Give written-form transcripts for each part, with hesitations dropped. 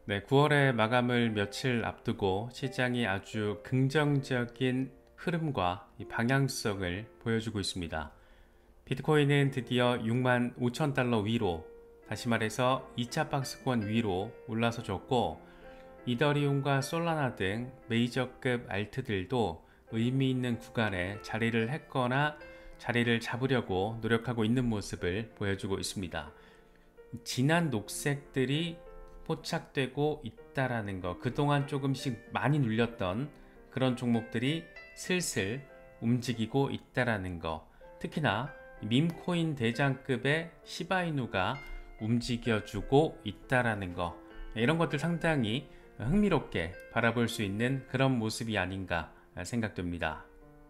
네, 9월의 마감을 며칠 앞두고 시장이 아주 긍정적인 흐름과 이 방향성을 보여주고 있습니다. 비트코인은 드디어 6만 5천 달러 위로, 다시 말해서 2차 박스권 위로 올라서 줬고, 이더리움과 솔라나 등 메이저급 알트들도 의미 있는 구간에 자리를 했거나 자리를 잡으려고 노력하고 있는 모습을 보여주고 있습니다. 진한 녹색들이 포착되고 있다라는 거, 그동안 조금씩 많이 눌렸던 그런 종목들이 슬슬 움직이고 있다라는 거, 특히나 밈코인 대장급의 시바이누가 움직여주고 있다라는 거, 이런 것들 상당히 흥미롭게 바라볼 수 있는 그런 모습이 아닌가 생각됩니다.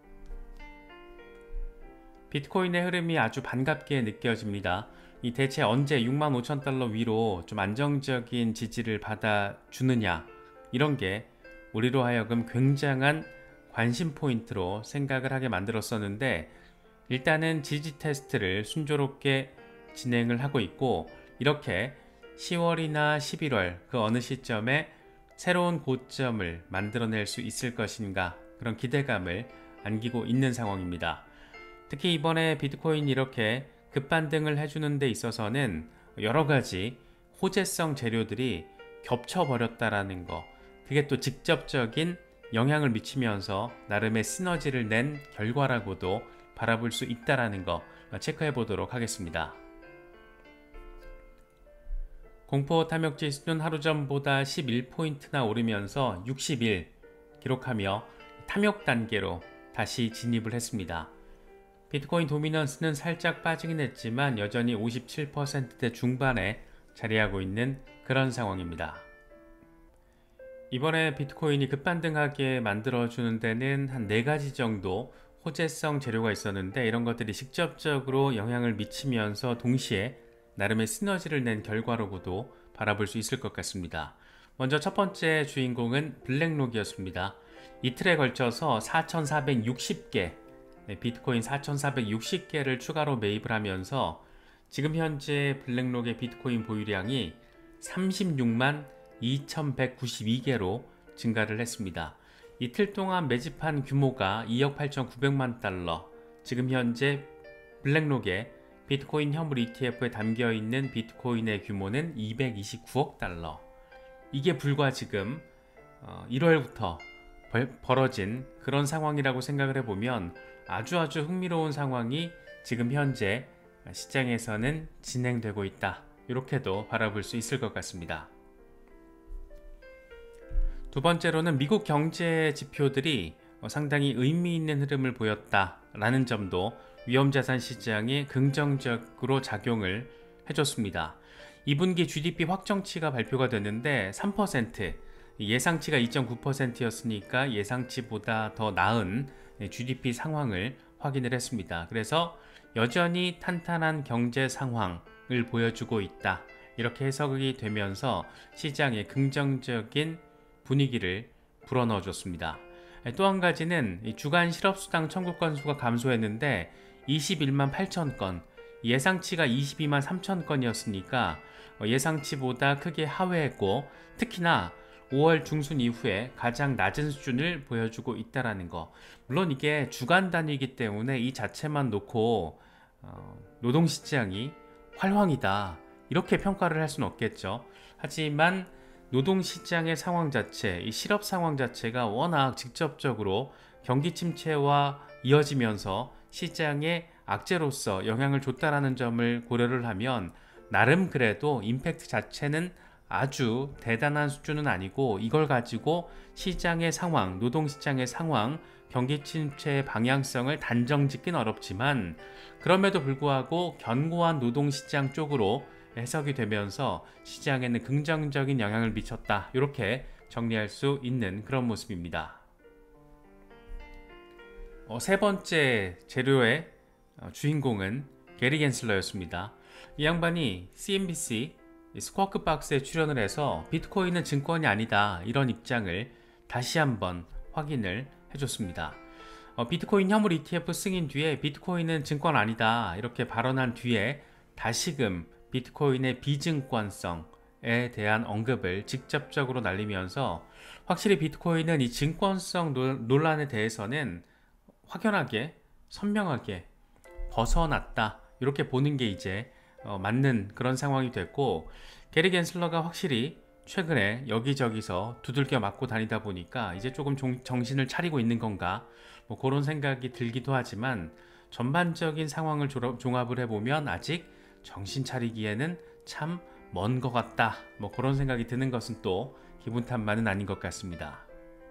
비트코인의 흐름이 아주 반갑게 느껴집니다. 이 대체 언제 6만 5천 달러 위로 좀 안정적인 지지를 받아주느냐, 이런 게 우리로 하여금 굉장한 관심 포인트로 생각을 하게 만들었었는데, 일단은 지지 테스트를 순조롭게 진행을 하고 있고, 이렇게 10월이나 11월 그 어느 시점에 새로운 고점을 만들어낼 수 있을 것인가, 그런 기대감을 안기고 있는 상황입니다. 특히 이번에 비트코인이 이렇게 급반등을 해주는 데 있어서는 여러가지 호재성 재료들이 겹쳐버렸다라는 거, 그게 또 직접적인 영향을 미치면서 나름의 시너지를 낸 결과라고도 바라볼 수 있다는 거 체크해 보도록 하겠습니다. 공포 탐욕 지수는 하루 전보다 11포인트나 오르면서 61 기록하며 탐욕 단계로 다시 진입을 했습니다. 비트코인 도미넌스는 살짝 빠지긴 했지만 여전히 57%대 중반에 자리하고 있는 그런 상황입니다. 이번에 비트코인이 급반등하게 만들어주는 데는 한 4가지 정도 호재성 재료가 있었는데, 이런 것들이 직접적으로 영향을 미치면서 동시에 나름의 시너지를 낸 결과로도 바라볼 수 있을 것 같습니다. 먼저 첫 번째 주인공은 블랙록이었습니다. 이틀에 걸쳐서 4,460개, 비트코인 4,460개를 추가로 매입을 하면서 지금 현재 블랙록의 비트코인 보유량이 36만 2,192개로 증가를 했습니다. 이틀 동안 매집한 규모가 2억 8,900만 달러, 지금 현재 블랙록의 비트코인 현물 ETF에 담겨있는 비트코인의 규모는 229억 달러. 이게 불과 지금 1월부터 벌어진 그런 상황이라고 생각을 해보면 아주 흥미로운 상황이 지금 현재 시장에서는 진행되고 있다, 이렇게도 바라볼 수 있을 것 같습니다. 두 번째로는 미국 경제 지표들이 상당히 의미 있는 흐름을 보였다라는 점도 위험자산 시장에 긍정적으로 작용을 해줬습니다. 2분기 GDP 확정치가 발표가 됐는데 3%, 예상치가 2.9%였으니까 예상치보다 더 나은 GDP 상황을 확인을 했습니다. 그래서 여전히 탄탄한 경제 상황을 보여주고 있다, 이렇게 해석이 되면서 시장에 긍정적인 분위기를 불어넣어 줬습니다. 또 한 가지는 주간 실업수당 청구 건수가 감소했는데 21만 8천 건, 예상치가 22만 3천 건이었으니까 예상치보다 크게 하회했고, 특히나 5월 중순 이후에 가장 낮은 수준을 보여주고 있다는 거. 물론 이게 주간 단위이기 때문에 이 자체만 놓고 노동시장이 활황이다, 이렇게 평가를 할 수는 없겠죠. 하지만 노동시장의 상황 자체, 이 실업 상황 자체가 워낙 직접적으로 경기 침체와 이어지면서 시장에 악재로서 영향을 줬다라는 점을 고려를 하면 나름 그래도 임팩트 자체는 아주 대단한 수준은 아니고, 이걸 가지고 시장의 상황, 노동시장의 상황, 경기 침체의 방향성을 단정 짓긴 어렵지만, 그럼에도 불구하고 견고한 노동시장 쪽으로 해석이 되면서 시장에는 긍정적인 영향을 미쳤다, 이렇게 정리할 수 있는 그런 모습입니다. 세 번째 재료의 주인공은 게리 겐슬러였습니다. 이 양반이 CNBC 스쿼크 박스에 출연을 해서 비트코인은 증권이 아니다, 이런 입장을 다시 한번 확인을 해줬습니다. 비트코인 현물 ETF 승인 뒤에 비트코인은 증권 아니다, 이렇게 발언한 뒤에 다시금 비트코인의 비증권성, 대한 언급을 직접적으로 날리면서 확실히 비트코인은 이 증권성 논란에 대해서는 확연하게 선명하게 벗어났다, 이렇게 보는 게 이제 맞는 그런 상황이 됐고, 게리 겐슬러가 확실히 최근에 여기저기서 두들겨 맞고 다니다 보니까 이제 조금 정신을 차리고 있는 건가, 뭐 그런 생각이 들기도 하지만, 전반적인 상황을 종합을 해보면 아직 정신 차리기에는 참 먼 것 같다, 뭐 그런 생각이 드는 것은 또 기분 탓만은 아닌 것 같습니다.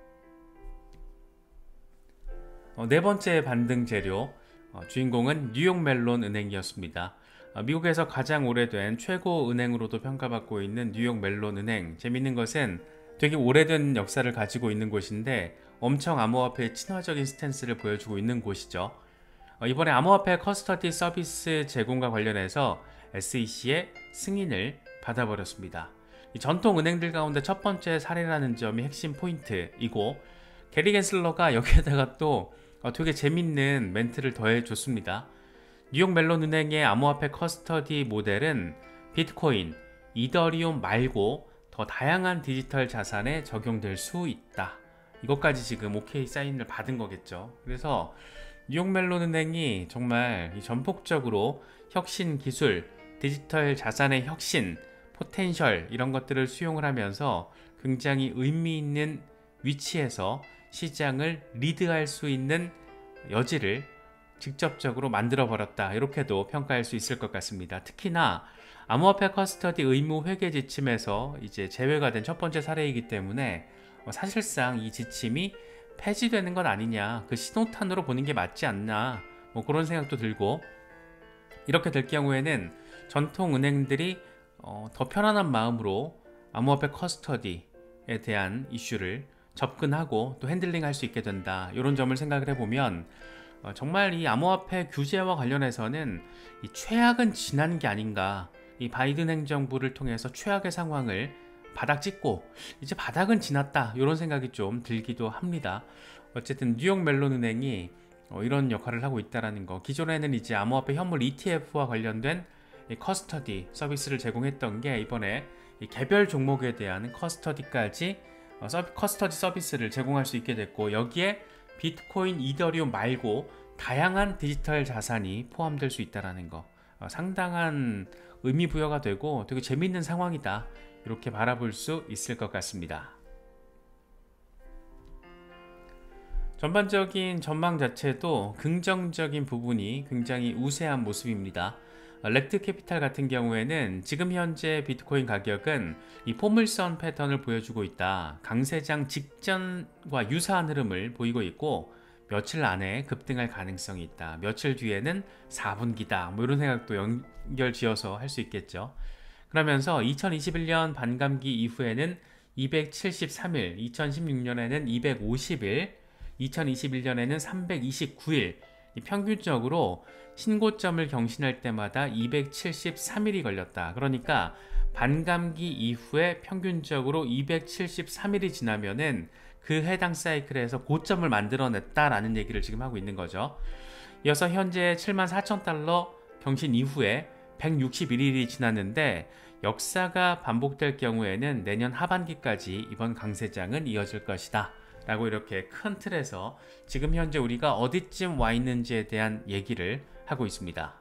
네 번째 반등 재료, 주인공은 뉴욕 멜론 은행이었습니다. 미국에서 가장 오래된 최고 은행으로도 평가받고 있는 뉴욕 멜론 은행, 재밌는 것은 되게 오래된 역사를 가지고 있는 곳인데 엄청 암호화폐의 친화적인 스탠스를 보여주고 있는 곳이죠. 이번에 암호화폐 커스터디 서비스 제공과 관련해서 SEC의 승인을 받아버렸습니다. 이 전통 은행들 가운데 첫 번째 사례라는 점이 핵심 포인트이고, 게리 겐슬러가 여기에다가 또 되게 재밌는 멘트를 더해줬습니다. 뉴욕 멜론 은행의 암호화폐 커스터디 모델은 비트코인, 이더리움 말고 더 다양한 디지털 자산에 적용될 수 있다. 이것까지 지금 OK 사인을 받은 거겠죠. 그래서 뉴욕 멜론 은행이 정말 전폭적으로 혁신 기술, 디지털 자산의 혁신, 포텐셜 이런 것들을 수용을 하면서 굉장히 의미 있는 위치에서 시장을 리드할 수 있는 여지를 직접적으로 만들어 버렸다, 이렇게도 평가할 수 있을 것 같습니다. 특히나 암호화폐 커스터디 의무 회계 지침에서 이제 제외가 된 첫 번째 사례이기 때문에 사실상 이 지침이 폐지되는 것 아니냐, 그 신호탄으로 보는 게 맞지 않나, 뭐 그런 생각도 들고, 이렇게 될 경우에는 전통 은행들이 더 편안한 마음으로 암호화폐 커스터디에 대한 이슈를 접근하고 또 핸들링할 수 있게 된다, 이런 점을 생각을 해보면 정말 이 암호화폐 규제와 관련해서는 이 최악은 지난 게 아닌가, 이 바이든 행정부를 통해서 최악의 상황을 바닥 찍고 이제 바닥은 지났다, 이런 생각이 좀 들기도 합니다. 어쨌든 뉴욕 멜론 은행이 이런 역할을 하고 있다는 거, 기존에는 이제 암호화폐 현물 ETF와 관련된 이 커스터디 서비스를 제공했던 게 이번에 이 개별 종목에 대한 커스터디 서비스를 제공할 수 있게 됐고, 여기에 비트코인, 이더리움 말고 다양한 디지털 자산이 포함될 수 있다는 거, 상당한 의미 부여가 되고 되게 재밌는 상황이다, 이렇게 바라볼 수 있을 것 같습니다. 전반적인 전망 자체도 긍정적인 부분이 굉장히 우세한 모습입니다. 렉트 캐피탈 같은 경우에는 지금 현재 비트코인 가격은 이 포물선 패턴을 보여주고 있다, 강세장 직전과 유사한 흐름을 보이고 있고 며칠 안에 급등할 가능성이 있다, 며칠 뒤에는 4분기다, 뭐 이런 생각도 연결 지어서 할 수 있겠죠. 그러면서 2021년 반감기 이후에는 273일, 2016년에는 250일, 2021년에는 329일, 평균적으로 신고점을 경신할 때마다 273일이 걸렸다. 그러니까 반감기 이후에 평균적으로 273일이 지나면은 그 해당 사이클에서 고점을 만들어냈다라는 얘기를 지금 하고 있는 거죠. 이어서 현재 74,000달러 경신 이후에 161일이 지났는데, 역사가 반복될 경우에는 내년 하반기까지 이번 강세장은 이어질 것이다 라고 이렇게 큰 틀에서 지금 현재 우리가 어디쯤 와 있는지에 대한 얘기를 하고 있습니다.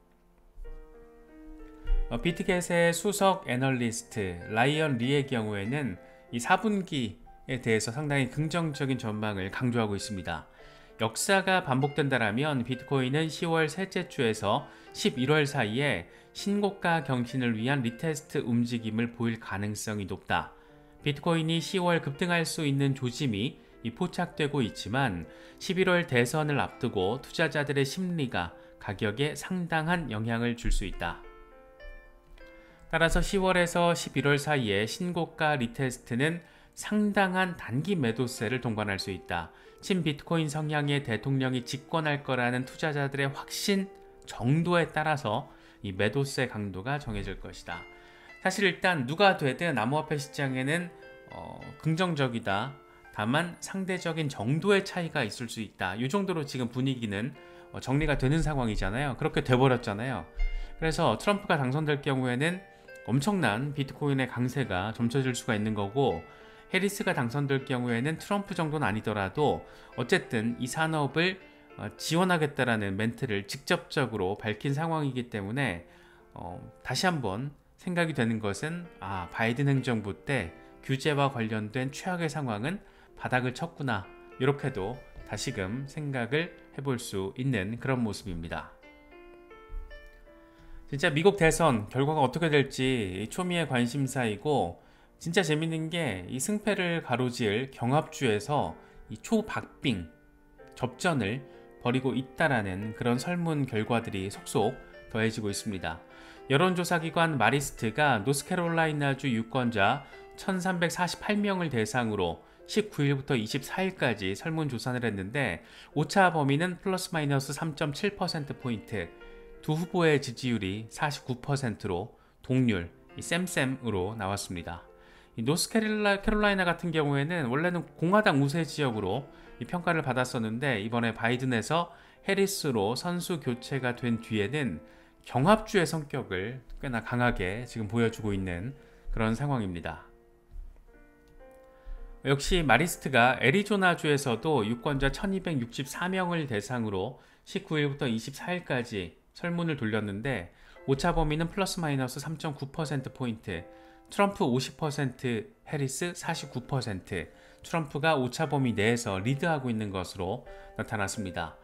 비트겟의 수석 애널리스트 라이언 리의 경우에는 이 4분기에 대해서 상당히 긍정적인 전망을 강조하고 있습니다. 역사가 반복된다라면 비트코인은 10월 셋째 주에서 11월 사이에 신고가 경신을 위한 리테스트 움직임을 보일 가능성이 높다. 비트코인이 10월 급등할 수 있는 조짐이 포착되고 있지만 11월 대선을 앞두고 투자자들의 심리가 가격에 상당한 영향을 줄 수 있다. 따라서 10월에서 11월 사이에 신고가 리테스트는 상당한 단기 매도세를 동반할 수 있다. 친비트코인 성향의 대통령이 집권할 거라는 투자자들의 확신 정도에 따라서 이 매도세 강도가 정해질 것이다. 사실 일단 누가 되든 암호화폐 시장에는 긍정적이다. 다만 상대적인 정도의 차이가 있을 수 있다. 이 정도로 지금 분위기는 정리가 되는 상황이잖아요. 그렇게 돼버렸잖아요. 그래서 트럼프가 당선될 경우에는 엄청난 비트코인의 강세가 점쳐질 수가 있는 거고, 해리스가 당선될 경우에는 트럼프 정도는 아니더라도 어쨌든 이 산업을 지원하겠다라는 멘트를 직접적으로 밝힌 상황이기 때문에 다시 한번 생각이 되는 것은 바이든 행정부 때 규제와 관련된 최악의 상황은 바닥을 쳤구나, 이렇게도 다시금 생각을 해볼 수 있는 그런 모습입니다. 진짜 미국 대선 결과가 어떻게 될지 초미의 관심사이고, 진짜 재밌는 게 이 승패를 가로지을 경합주에서 이 초박빙 접전을 벌이고 있다라는 그런 설문 결과들이 속속 더해지고 있습니다. 여론조사기관 마리스트가 노스캐롤라이나주 유권자 1348명을 대상으로 19일부터 24일까지 설문조사를 했는데, 오차 범위는 플러스 마이너스 3.7%포인트, 두 후보의 지지율이 49%로 동률, 쌤쌤으로 나왔습니다. 이 노스캐롤라이나 같은 경우에는 원래는 공화당 우세 지역으로 평가를 받았었는데, 이번에 바이든에서 해리스로 선수 교체가 된 뒤에는 경합주의 성격을 꽤나 강하게 지금 보여주고 있는 그런 상황입니다. 역시 마리스트가 애리조나주에서도 유권자 1264명을 대상으로 19일부터 24일까지 설문을 돌렸는데, 오차 범위는 플러스 마이너스 3.9%포인트, 트럼프 50%, 해리스 49%, 트럼프가 오차 범위 내에서 리드하고 있는 것으로 나타났습니다.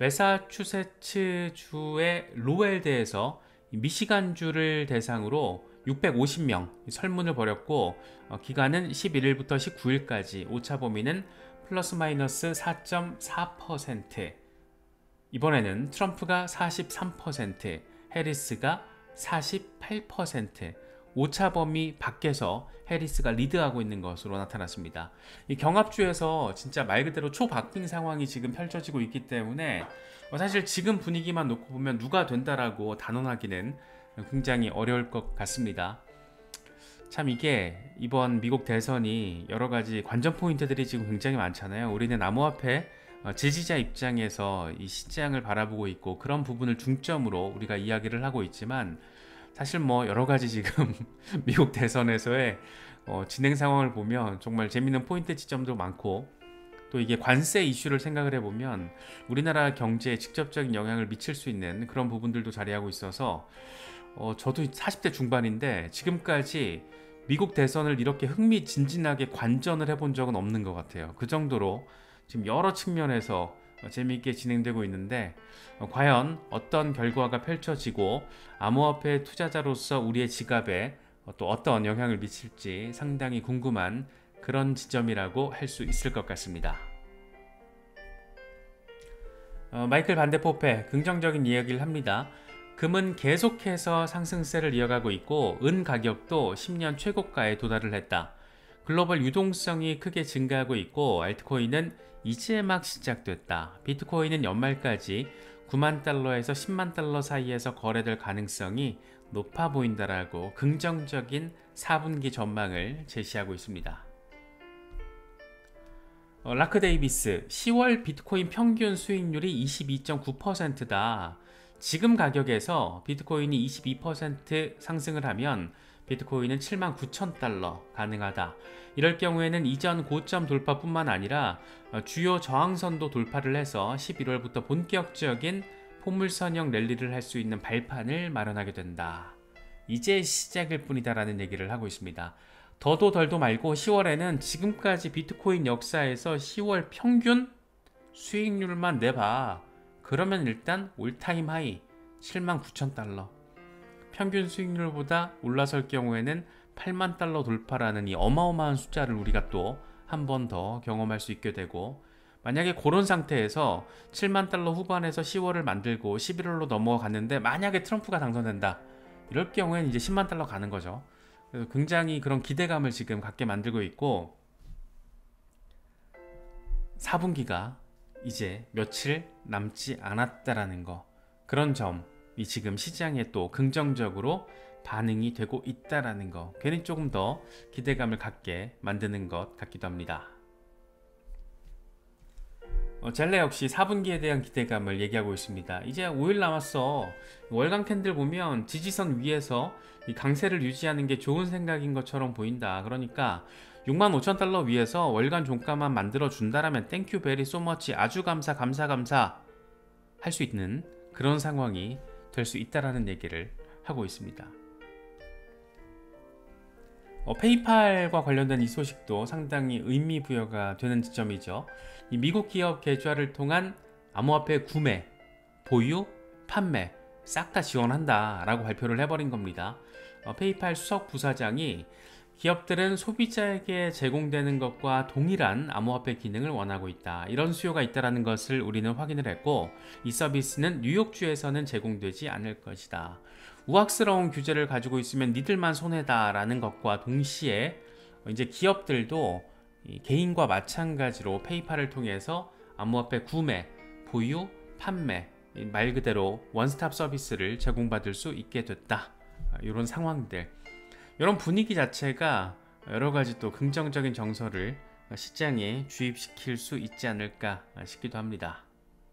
매사추세츠주의 로웰대에서 미시간주를 대상으로 650명 설문을 벌였고, 기간은 11일부터 19일까지, 오차 범위는 플러스 마이너스 4.4%, 이번에는 트럼프가 43%, 해리스가 48%, 오차 범위 밖에서 해리스가 리드하고 있는 것으로 나타났습니다. 이 경합주에서 진짜 말 그대로 초박빙 상황이 지금 펼쳐지고 있기 때문에 사실 지금 분위기만 놓고 보면 누가 된다라고 단언하기는 굉장히 어려울 것 같습니다. 참 이게 이번 미국 대선이 여러 가지 관전 포인트들이 지금 굉장히 많잖아요. 우리는 암호화폐 지지자 입장에서 이 시장을 바라보고 있고, 그런 부분을 중점으로 우리가 이야기를 하고 있지만, 사실 뭐 여러 가지 지금 미국 대선에서의 진행 상황을 보면 정말 재밌는 포인트 지점도 많고, 또 이게 관세 이슈를 생각을 해보면 우리나라 경제에 직접적인 영향을 미칠 수 있는 그런 부분들도 자리하고 있어서, 저도 40대 중반인데 지금까지 미국 대선을 이렇게 흥미진진하게 관전을 해본 적은 없는 것 같아요. 그 정도로 지금 여러 측면에서 재미있게 진행되고 있는데, 과연 어떤 결과가 펼쳐지고 암호화폐 투자자로서 우리의 지갑에 또 어떤 영향을 미칠지 상당히 궁금한 그런 지점이라고 할 수 있을 것 같습니다. 마이클 반데포페 긍정적인 이야기를 합니다. 금은 계속해서 상승세를 이어가고 있고, 은 가격도 10년 최고가에 도달을 했다. 글로벌 유동성이 크게 증가하고 있고, 알트코인은 이제 막 시작됐다. 비트코인은 연말까지 9만 달러에서 10만 달러 사이에서 거래될 가능성이 높아 보인다라고 긍정적인 4분기 전망을 제시하고 있습니다. 라크 데이비스, 10월 비트코인 평균 수익률이 22.9%다. 지금 가격에서 비트코인이 22% 상승을 하면 비트코인은 79,000달러 가능하다. 이럴 경우에는 이전 고점 돌파뿐만 아니라 주요 저항선도 돌파를 해서 11월부터 본격적인 포물선형 랠리를 할 수 있는 발판을 마련하게 된다. 이제 시작일 뿐이다라는 얘기를 하고 있습니다. 더도 덜도 말고 10월에는 지금까지 비트코인 역사에서 10월 평균 수익률만 내봐. 그러면 일단 올타임 하이 79,000달러, 평균 수익률보다 올라설 경우에는 8만 달러 돌파라는 이 어마어마한 숫자를 우리가 또 한 번 더 경험할 수 있게 되고, 만약에 그런 상태에서 7만 달러 후반에서 10월을 만들고 11월로 넘어갔는데 만약에 트럼프가 당선된다, 이럴 경우에는 이제 10만 달러 가는 거죠. 그래서 굉장히 그런 기대감을 지금 갖게 만들고 있고, 4분기가 이제 며칠 남지 않았다라는 거, 그런 점이 지금 시장에 또 긍정적으로 반응이 되고 있다라는 거, 괜히 조금 더 기대감을 갖게 만드는 것 같기도 합니다. 젤레 역시 4분기에 대한 기대감을 얘기하고 있습니다. 이제 5일 남았어. 월간 캔들 보면 지지선 위에서 이 강세를 유지하는 게 좋은 생각인 것처럼 보인다. 그러니까 65,000달러 위에서 월간 종가만 만들어 준다라면 땡큐 베리 소머치 아주 감사 할 수 있는 그런 상황이 될 수 있다라는 얘기를 하고 있습니다. 페이팔과 관련된 이 소식도 상당히 의미 부여가 되는 지점이죠. 이 미국 기업 계좌를 통한 암호화폐 구매, 보유, 판매 싹 다 지원한다 라고 발표를 해버린 겁니다. 페이팔 수석 부사장이 기업들은 소비자에게 제공되는 것과 동일한 암호화폐 기능을 원하고 있다. 이런 수요가 있다는 것을 우리는 확인을 했고 이 서비스는 뉴욕주에서는 제공되지 않을 것이다. 우악스러운 규제를 가지고 있으면 니들만 손해다 라는 것과 동시에 이제 기업들도 개인과 마찬가지로 페이팔을 통해서 암호화폐 구매, 보유, 판매 말 그대로 원스톱 서비스를 제공받을 수 있게 됐다. 이런 상황들, 이런 분위기 자체가 여러가지 또 긍정적인 정서를 시장에 주입시킬 수 있지 않을까 싶기도 합니다.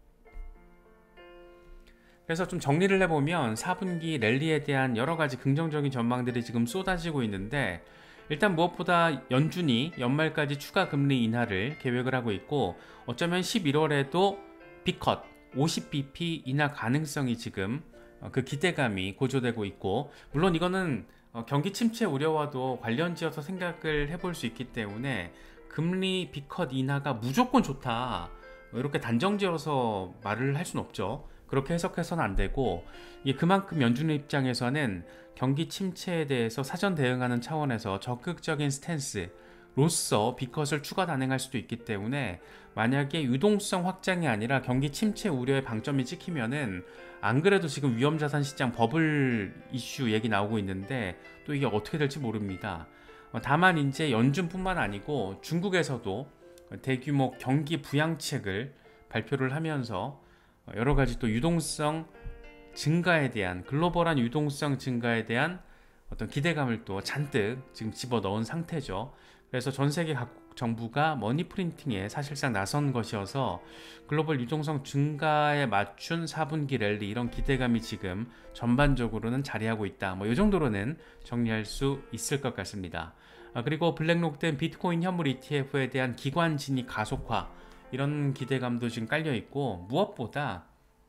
그래서 좀 정리를 해보면 4분기 랠리에 대한 여러가지 긍정적인 전망들이 지금 쏟아지고 있는데, 일단 무엇보다 연준이 연말까지 추가 금리 인하를 계획을 하고 있고 어쩌면 11월에도 B컷 50bp 인하 가능성이 지금 그 기대감이 고조되고 있고, 물론 이거는 경기 침체 우려와도 관련지어서 생각을 해볼 수 있기 때문에 금리 B컷 인하가 무조건 좋다 이렇게 단정지어서 말을 할 수는 없죠. 그렇게 해석해서는 안 되고, 이게 그만큼 연준 입장에서는 경기 침체에 대해서 사전 대응하는 차원에서 적극적인 스탠스로서 B컷을 추가 단행할 수도 있기 때문에 만약에 유동성 확장이 아니라 경기 침체 우려의 방점이 찍히면은, 안 그래도 지금 위험자산 시장 버블 이슈 얘기 나오고 있는데 또 이게 어떻게 될지 모릅니다. 다만 이제 연준뿐만 아니고 중국에서도 대규모 경기 부양책을 발표를 하면서 여러가지 또 유동성 증가에 대한, 글로벌한 유동성 증가에 대한 어떤 기대감을 또 잔뜩 지금 집어넣은 상태죠. 그래서 전 세계 각국 정부가 머니 프린팅에 사실상 나선 것이어서 글로벌 유동성 증가에 맞춘 4분기 랠리, 이런 기대감이 지금 전반적으로는 자리하고 있다. 이 정도로는 정리할 수 있을 것 같습니다. 그리고 블랙록된 비트코인 현물 ETF에 대한 기관 진입 가속화, 이런 기대감도 지금 깔려 있고, 무엇보다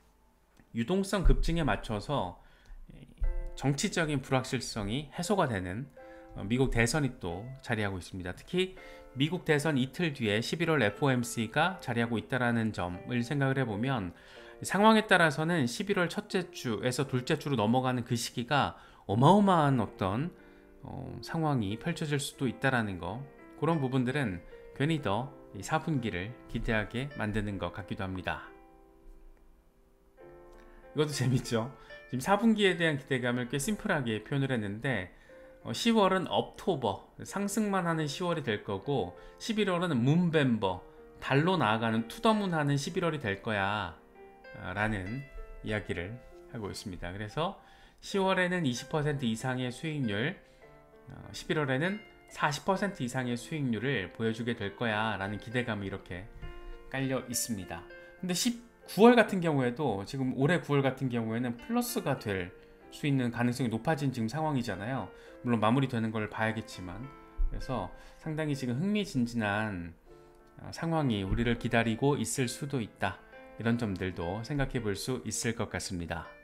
유동성 급증에 맞춰서 정치적인 불확실성이 해소가 되는 미국 대선이 또 자리하고 있습니다. 특히 미국 대선 이틀 뒤에 11월 FOMC가 자리하고 있다는 점을 생각을 해보면, 상황에 따라서는 11월 첫째 주에서 둘째 주로 넘어가는 그 시기가 어마어마한 어떤 상황이 펼쳐질 수도 있다는 거, 그런 부분들은 괜히 더 4분기를 기대하게 만드는 것 같기도 합니다. 이것도 재밌죠. 지금 4분기에 대한 기대감을 꽤 심플하게 표현을 했는데, 10월은 업토버, 상승만 하는 10월이 될 거고, 11월은 문벤버, 달로 나아가는 투더문 하는 11월이 될 거야 라는 이야기를 하고 있습니다. 그래서 10월에는 20% 이상의 수익률, 11월에는 40% 이상의 수익률을 보여주게 될 거야 라는 기대감이 이렇게 깔려 있습니다. 근데 9월 같은 경우에도, 지금 올해 9월 같은 경우에는 플러스가 될 수 있는 가능성이 높아진 지금 상황이잖아요. 물론 마무리되는 걸 봐야겠지만, 그래서 상당히 지금 흥미진진한 상황이 우리를 기다리고 있을 수도 있다. 이런 점들도 생각해 볼 수 있을 것 같습니다.